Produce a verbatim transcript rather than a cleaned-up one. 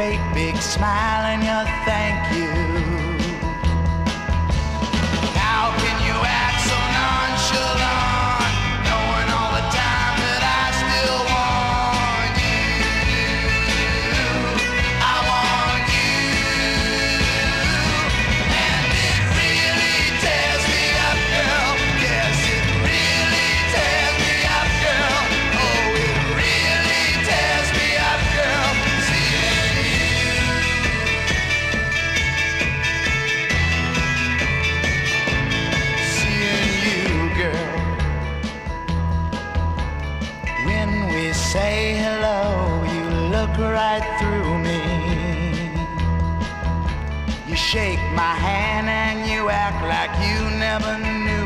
great big smile and your thank you. How can you act so nonchalant, knowing all the time that I still want you? I want you, and it really tears me up, girl. Yes, it really tears me up, girl. Oh, it really tears me up, girl. Seeing you. Seeing you, girl. When we say hello, you look right through me. You shake my hand and you act like you never knew